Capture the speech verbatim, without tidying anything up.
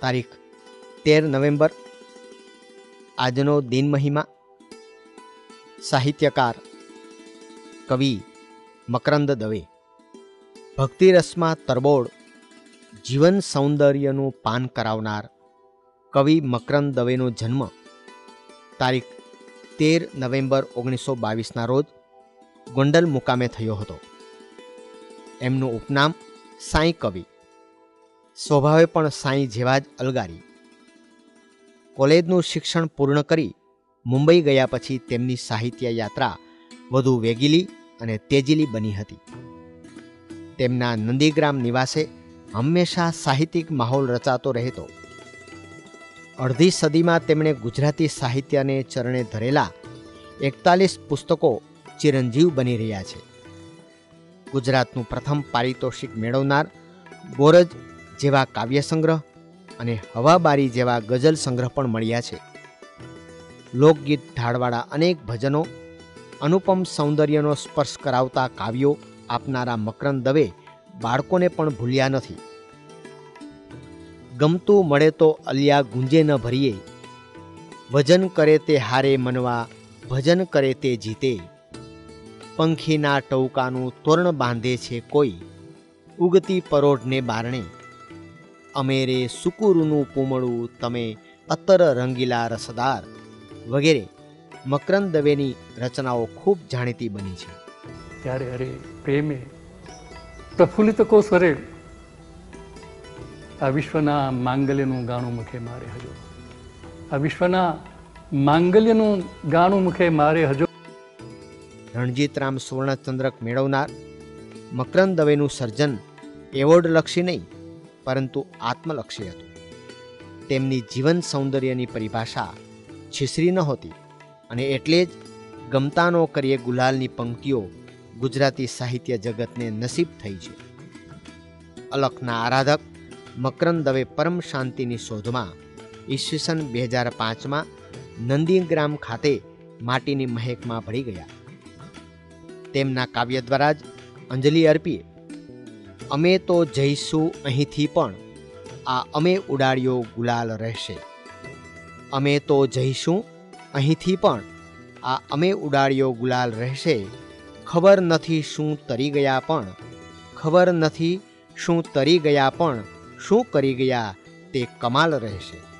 તારીખ તેર નવેમ્બર, આજનો દિન મહિમા. સાહિત્યકાર કવિ મકરંદ દવે. ભક્તિરસમાં તરબોળ જીવન સૌંદર્યનું પાન કરાવનાર કવિ મકરંદ દવેનો જન્મ તારીખ તેર નવેમ્બર ઓગણીસો બાવીસના રોજ ગોંડલ મુકામે થયો હતો. એમનું ઉપનામ સાંઈ કવિ. સ્વભાવે પણ સાંઈ જેવા જ અલગારી. કોલેજનું શિક્ષણ પૂર્ણ કરી મુંબઈ ગયા પછી તેમની સાહિત્ય યાત્રા વધુ વેગીલી અને તેજીલી બની હતી. તેમના નંદીગ્રામ નિવાસે હંમેશા સાહિત્યિક માહોલ રચાતો રહેતો. અડધી સદીમાં તેમણે ગુજરાતી સાહિત્યને ચરણે ધરેલા એકતાલીસ પુસ્તકો ચિરંજીવ બની રહ્યા છે. ગુજરાતનું પ્રથમ પારિતોષિક મેળવનાર ગોરજ જેવા કાવ્ય સંગ્રહ અને હવાબારી જેવા ગઝલ સંગ્રહ પણ મળ્યા છે. લોકગીત ઢાળવાળા અનેક ભજનો, અનુપમ સૌંદર્યનો સ્પર્શ કરાવતા કાવ્યો આપનારા મકરંદ દવે બાળકોને પણ ભૂલ્યા નથી. ગમતું મળે તો અલિયા ગુંજે ન ભરીએ, ભજન કરે તે હારે મનવા, ભજન કરે તે જીતે. પંખીના ટૌકાનું તોરણ બાંધે છે કોઈ, ઉગતી પરોઢને બારણે. અમેરે સુકુરુનું પૂમળું, તમે અતર રંગીલા રસદાર વગેરે મકરંદ દવેની રચનાઓ ખૂબ જાણીતી બની છે. ત્યારે અરે પ્રેમે પ્રફુલ્લિત કો સ્વરે આ વિશ્વના માંગલ્યનું ગાણું મુખે મારે હજો. આ વિશ્વના માંગલ્યનું ગાણું મુખે મારે હજો. રણજીતરામ સુવર્ણચંદ્રક મેળવનાર મકરંદ દવેનું સર્જન એવોર્ડલક્ષી નહીં પરંતુ આત્મલક્ષી હતું. તેમની જીવન સૌંદર્યની પરિભાષા છીછરી નહોતી અને એટલે જ ગમતાનો કરીએ ગુલાલની પંક્તિઓ ગુજરાતી સાહિત્ય જગતને નસીબ થઈ છે. અલખના આરાધક મકરંદ દવે પરમ શાંતિની શોધમાં ઈસવીસન બે હજાર પાંચમાં નંદીગ્રામ ખાતે માટીની મહેકમાં ભળી ગયા. તેમના કાવ્ય દ્વારા જ અંજલિ અર્પીએ. અમે તો જઈશું અહીંથી પણ આ અમે ઉડાડ્યો ગુલાલ રહેશે. અમે તો જઈશું અહીંથી પણ આ અમે ઉડાડ્યો ગુલાલ રહેશે. ખબર નથી શું તરી ગયા પણ, ખબર નથી શું તરી ગયા પણ, શું કરી ગયા તે કમાલ રહેશે.